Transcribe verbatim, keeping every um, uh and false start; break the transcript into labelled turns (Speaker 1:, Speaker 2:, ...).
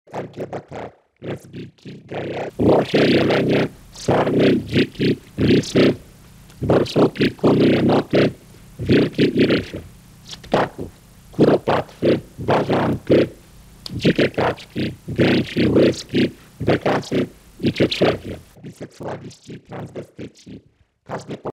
Speaker 1: L G B T, lesbijki, geje, łosie, jelenie, sarny, dziki, lisy, borsuki, kuny, jenoty, wilki i rysie. Z ptaków kuropatwy, bażanty, dzikie kaczki, gęsi, łyski, bekasy i cieprzewie. Biseksualiści, transwestyci, każdy